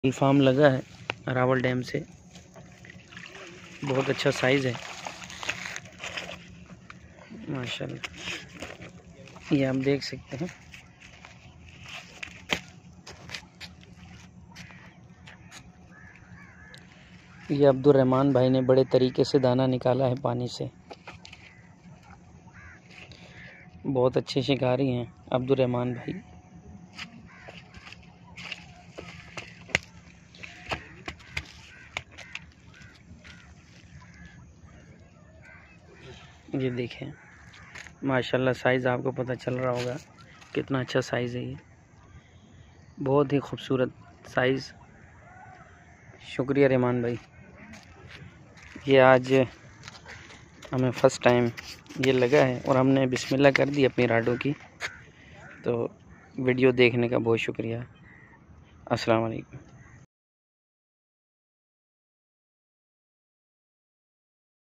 Farm लगा है arrival dam से, बहुत अच्छा साइज़ है माशाल्लाह। ये आप देख सकते हैं। ये अब्दुल रहमान भाई ने बड़े तरीके से दाना निकाला है पानी से। बहुत अच्छे शिकारी हैं अब्दुल रहमान भाई। ये देखें माशाल्लाह, साइज़ आपको पता चल रहा होगा कितना अच्छा साइज़ है। ये बहुत ही खूबसूरत साइज़। शुक्रिया रहमान भाई। ये आज हमें फ़र्स्ट टाइम ये लगा है और हमने बिस्मिल्लाह कर दी अपनी राडों की। तो वीडियो देखने का बहुत शुक्रिया। अस्सलाम वालेकुम।